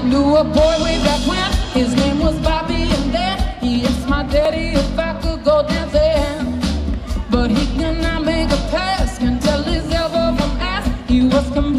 Knew a boy way back when, his name was Bobby, and then he asked my daddy if I could go dancing. But he could not make a pass, can tell his elbow from ass. He was